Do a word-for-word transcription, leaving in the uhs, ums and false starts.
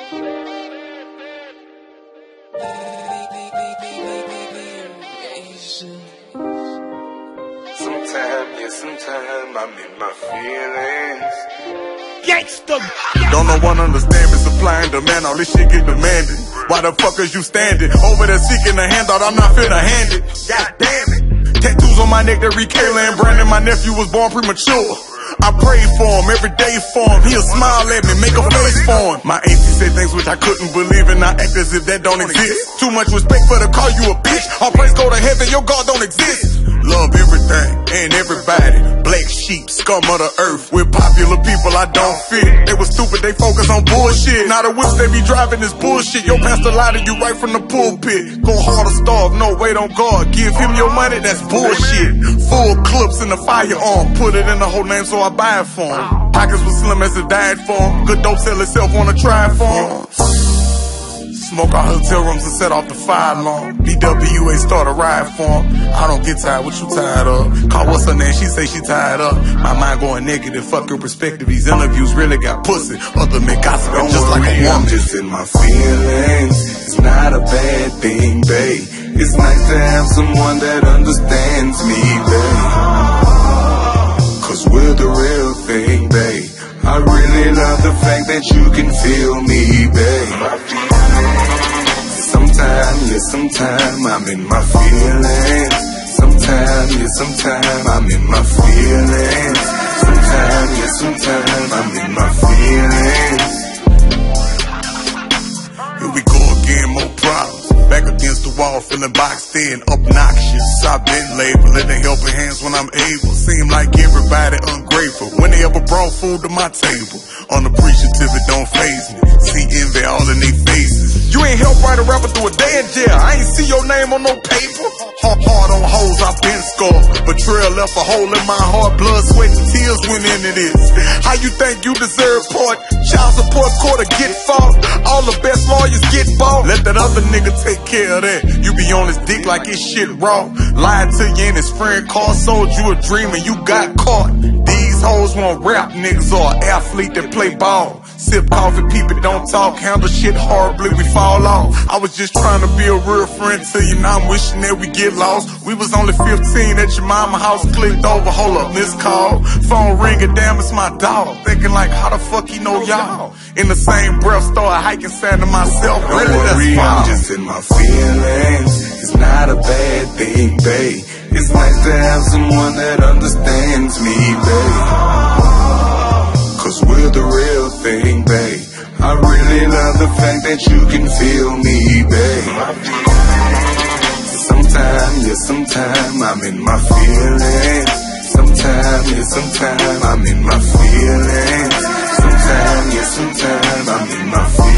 Sometime, yeah, sometime I'm in my feelings. Gangsta. Don't no one understand me, supply and demand, all this shit get demanded. Why the fuck is you standing over there seeking a handout? I'm not finna hand it. God damn it. Tattoos on my neck that read Kayla and Brandon. My nephew was born premature. I pray for him, every day for him. He'll smile at me, make a face for him. My auntie said things which I couldn't believe, and I act as if that don't exist. Too much respect for to call you a bitch. All praise go to heaven, your God don't exist. Love everything and everybody. Black sheep, scum of the earth. With popular people I don't fit. They was stupid, they focus on bullshit. Now the whips they be driving is bullshit. Your pastor lied to you right from the pulpit. Go hard or starve, no wait on God. Give him your money, that's bullshit. Full clips in the firearm. Put it in the whole name so I buy it for him. Pockets was slim as it died for him. Good dope sell itself, wanna try it for him. Smoke our hotel rooms and set off the fire alarm. D W A start a ride for him. I don't get tired, what you tired of? Call what's her name, she say she tired up. My mind going negative, fuck your perspective. These interviews really got pussy. Other men gossiping just like a woman. I'm just in my feelings. It's not a bad thing, babe. It's nice to have someone that understands me, babe. Cause we're the real thing, babe. I really love the fact that you can feel me, babe. Sometime, yeah, sometime I'm in my feelings. Sometime, yeah, sometime I'm in my feelings. Sometime, yeah, sometime I'm in my feelings. Here we go again, more problems. Back against the wall, feeling boxed in, obnoxious. I've been laboling the helping hands when I'm able. Seem like everybody ungrateful when they ever brought food to my table. Unappreciative, it don't faze me. See envy all in their faces. You ain't help write a rapper through a day in jail. I ain't see your name on no paper. Hard, hard on hoes, I've been scarred. Betrayal left a hole in my heart. Blood, sweat, and tears went into this. How you think you deserve part? Child support court or get fought. All the best lawyers get bought. Let that other nigga take care of that. You be on his dick like it's shit raw. Lied to you in his friend car. Sold you a dream and you got caught. These hoes want rap niggas or an athlete that play ball. Sip coffee, people don't talk. Handle shit horribly, we fall off. I was just trying to be a real friend to you. Now I'm wishing that we get lost. We was only fifteen at your mama house. Clicked over, hold up, missed call. Phone ringing, damn, it's my dog. Thinking like, how the fuck he know y'all? In the same breath, started hiking sand to myself. Don't Really, worry, that's I'm fine. just in my feelings. It's not a bad thing, babe. It's nice to have someone that understands me, babe. Cause we're the real thing, babe. I really love the fact that you can feel me, babe. Sometime, yeah, sometime I'm in my feelings. Sometime, yeah, sometime I'm in my feelings. Sometime, yeah, sometime I'm in my feelings.